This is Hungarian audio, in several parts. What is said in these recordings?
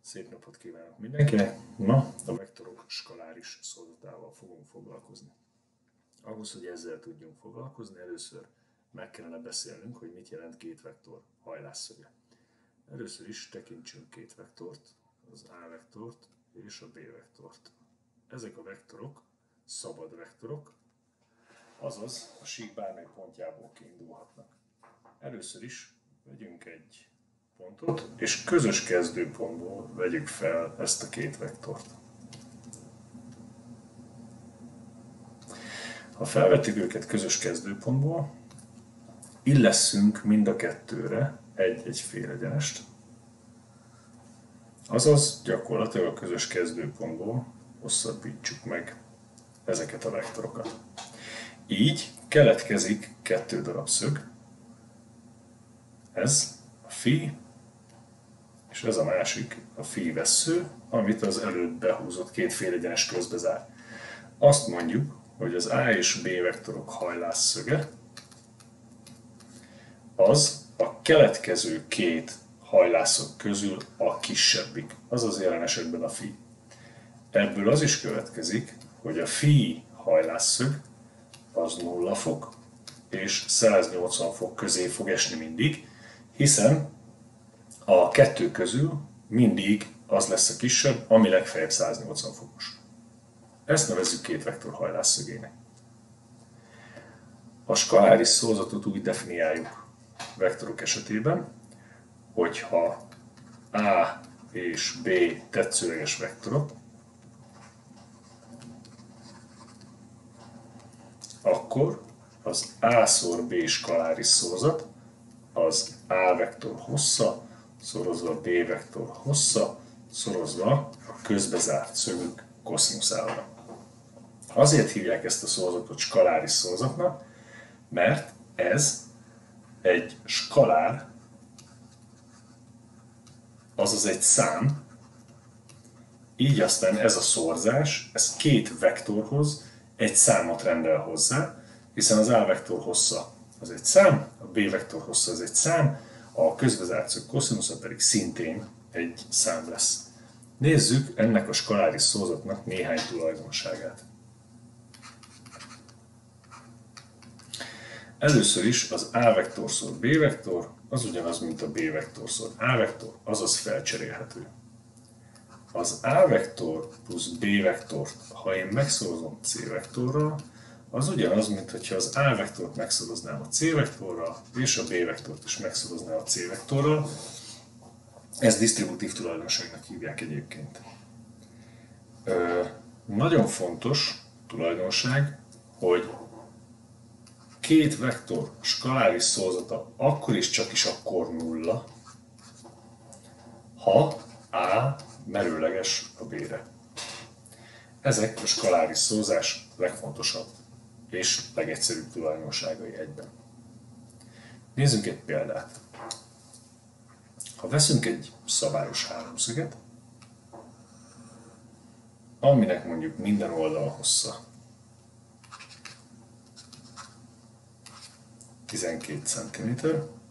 Szép napot kívánok mindenkinek! Ma a vektorok skaláris szózatával fogunk foglalkozni. Ahhoz, hogy ezzel tudjunk foglalkozni, először meg kellene beszélnünk, hogy mit jelent két vektor hajlásszöge. Először is tekintsünk két vektort, az A vektort és a B vektort. Ezek a vektorok szabad vektorok, azaz a sík bármely pontjából kiindulhatnak. Először is vegyünk egy pontot, és közös kezdőpontból vegyük fel ezt a két vektort. Ha felvettük őket közös kezdőpontból, illesszünk mind a kettőre egy félegyenest, azaz gyakorlatilag a közös kezdőpontból hosszabbítsuk meg ezeket a vektorokat. Így keletkezik kettő darab szög, ez a φ, és ez a másik, a φ vessző, amit az előbb behúzott két félegyenes közbe zár. Azt mondjuk, hogy az A és B vektorok hajlásszöge az a keletkező két hajlászok közül a kisebbik, azaz jelen esetben a φ. Ebből az is következik, hogy a φ hajlásszög az 0 fok és 180 fok közé fog esni mindig, hiszen a kettő közül mindig az lesz a kisebb, ami legfeljebb 180 fokos. Ezt nevezzük két vektor hajlásszögének. A skaláris szózatot úgy definiáljuk vektorok esetében, hogyha A és B tetszőleges vektorok, akkor az A-szor B skaláris szózat az A vektor hossza szorozva a B vektor hossza szorozva a közbezárt szögük koszinuszával. Azért hívják ezt a szózatot skaláris szózatnak, mert ez egy skalár, azaz egy szám, így aztán ez a szorzás, ez két vektorhoz egy számot rendel hozzá, hiszen az A vektor hossza az egy szám, a B vektor hossza az egy szám, a közbezárt szög koszínusza pedig szintén egy szám lesz. Nézzük ennek a skaláris szózatnak néhány tulajdonságát. Először is az A vektorszor B vektor az ugyanaz, mint a B vektorszor A vektor, azaz felcserélhető. Az A vektor plusz B vektort, ha én megszorozom C vektorral, az ugyanaz, mint hogyha az A vektort megszoroznám a C vektorral, és a B vektort is megszoroznám a C vektorral. Ezt disztributív tulajdonságnak hívják egyébként. Nagyon fontos tulajdonság, hogy két vektor skaláris szózata akkor is csak is akkor nulla, ha A merőleges a B-re. Ezek a skaláris szózás legfontosabb és legegyszerűbb tulajdonságai egyben. Nézzünk egy példát. Ha veszünk egy szabályos háromszöget, aminek mondjuk minden oldal hossza 12 cm,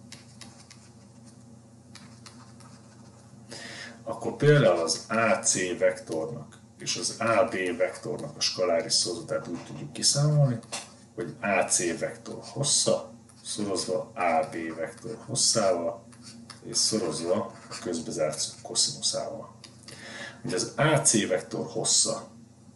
akkor például az AC vektornak és az AB vektornak a skaláris szózatát úgy tudjuk kiszámolni, hogy AC vektor hossza szorozva AB vektor hosszával és szorozva a közbezárt szög koszinuszával. Ugye az AC vektor hossza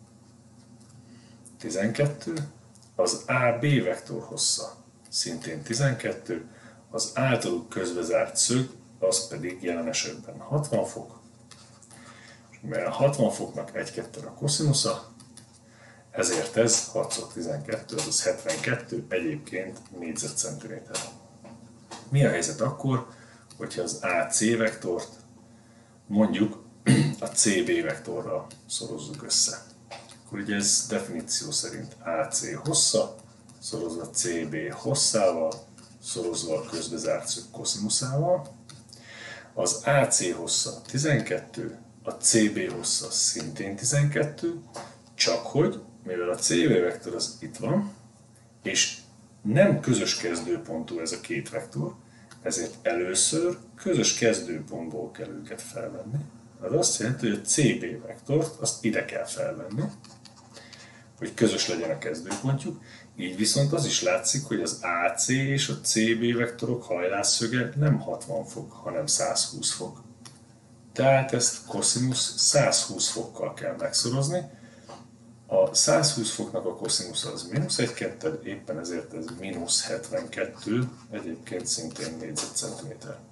12, az AB vektor hossza szintén 12, az általuk közbezárt szög az pedig jelen esetben 60 fok, mert a 60 foknak 1-2 a koszínusza, ezért ez 6x12, azaz 72, egyébként négyzetcentiméter. Mi a helyzet akkor, hogyha az AC vektort mondjuk a CB vektorral szorozzuk össze? Akkor ugye ez definíció szerint AC hossza szorozva CB hosszával szorozva a közbezárt szög koszinuszával. Az AC hossza 12, a CB hossza szintén 12, csak hogy, mivel a CB vektor az itt van, és nem közös kezdőpontú ez a két vektor, ezért először közös kezdőpontból kell őket felvenni, Az azt jelenti, hogy a CB vektort azt ide kell felvenni, hogy közös legyen a kezdőpontjuk, így viszont az is látszik, hogy az AC és a CB vektorok hajlásszöge nem 60 fok, hanem 120 fok. Tehát ezt koszinusz 120 fokkal kell megszorozni. A 120 foknak a koszinusz az -1/2, éppen ezért ez -72, egyébként szintén négyzetcentiméter.